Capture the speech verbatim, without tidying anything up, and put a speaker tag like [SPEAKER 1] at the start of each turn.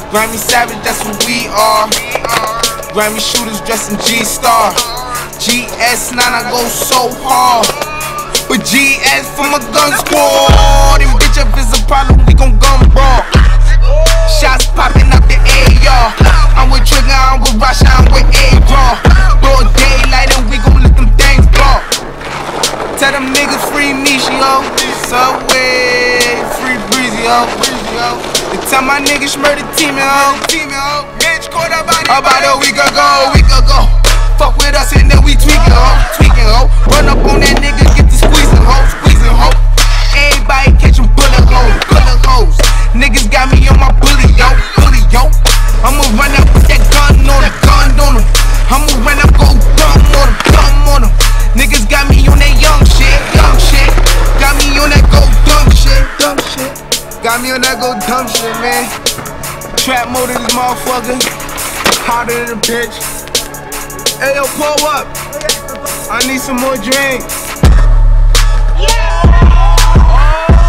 [SPEAKER 1] Grimy savage, that's what we are. Grimy shooters dressed in G-Star. G S nine, I go so hard. But G S for my gun squad. And bitch, if it's a problem, we gon' gun brawl. Shots popping out the A R. I'm with Trigger, I'm with Rasha, I'm with A-Raw. Broad daylight and we gon' let them things ball. Tell them niggas free Mishi, yo. Subway, free Breezy, yo. They tell my niggas murder team, yo. Bitch, caught up about a week ago, week ago. Fuck with us and then we tweaking, ho, tweaking, ho. Run up on that nigga, get the squeezing, ho, squeezing, ho. Everybody catching bullet holes, bullet holes. Niggas got me on my bully, yo, bully, yo. I'ma run up with that gun on him, gun on him. I'ma run up, go dumb on him, dumb on him. Niggas got me on that young shit, young shit. Got me on that go dumb shit, dumb shit. Got me on that go dumb shit, man. Trap mode in this motherfucker. Hotter than a bitch. Hey yo, pull up. I need some more drinks. Yeah. Oh.